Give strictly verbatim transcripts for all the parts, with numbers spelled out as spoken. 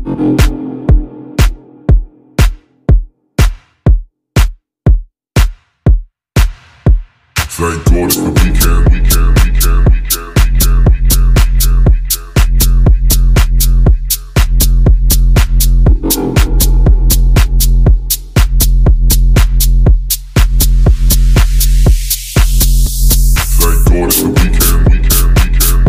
Thank God it's the weekend, weekend, weekend, weekend, weekend, weekend, Thank God it's the weekend, weekend, weekend,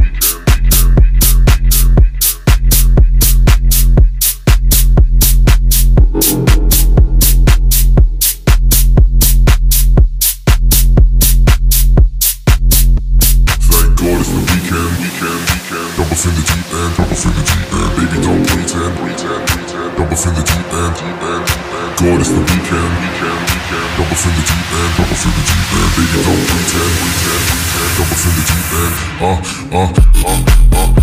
Jump off in the deep end, jump off in the deep end. Baby, don't pretend, pretend, pretend. Jump off in the deep end, deep end, deep end. God, it's the weekend, weekend, weekend. Jump off in the deep end, jump off in the deep end. Baby, don't pretend, pretend, pretend. Jump off in the deep end. Uh, uh, uh, uh.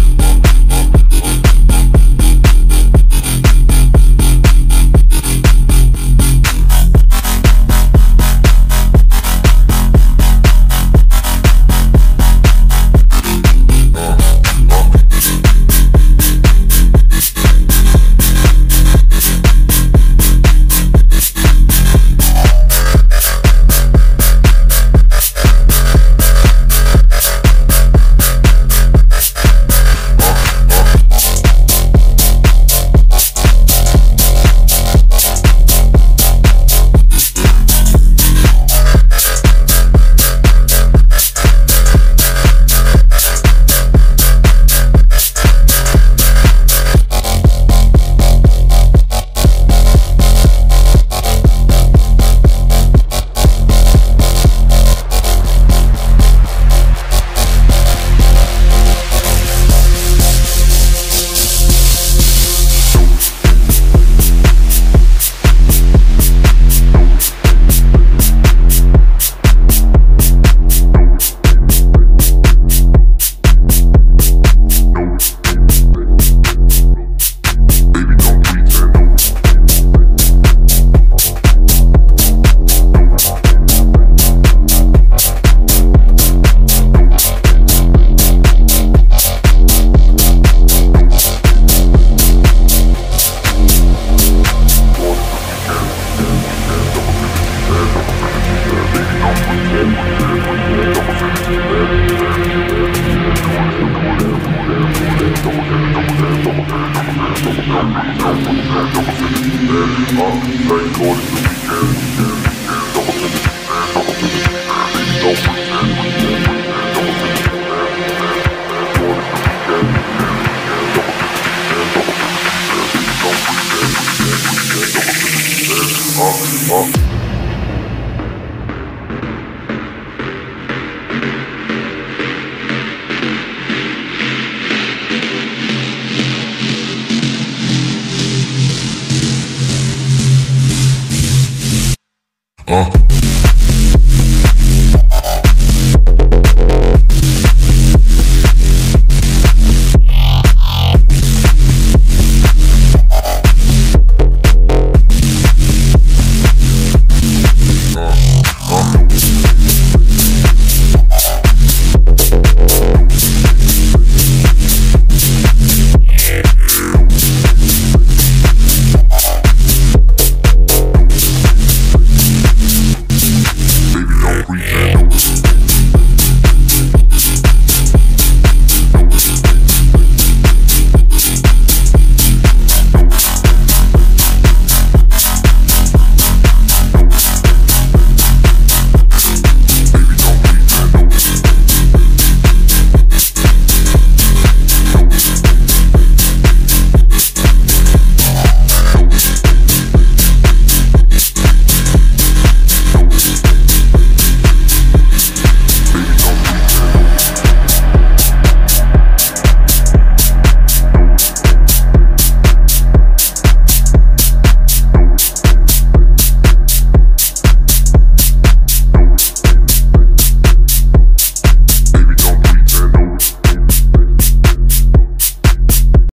Thank God it's the weekend, weekend, weekend. Double finish, double finish, baby, don't